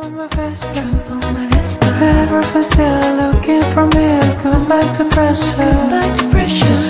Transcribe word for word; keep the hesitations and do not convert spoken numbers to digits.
on my Vespa. Ever was there looking for me. Goodbye to pressure.